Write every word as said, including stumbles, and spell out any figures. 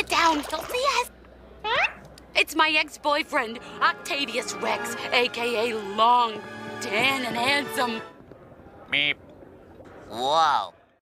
it down, Octavius. It's my ex-boyfriend, Octavius Rex, a k a Long, Tan, and Handsome. Meep. Whoa.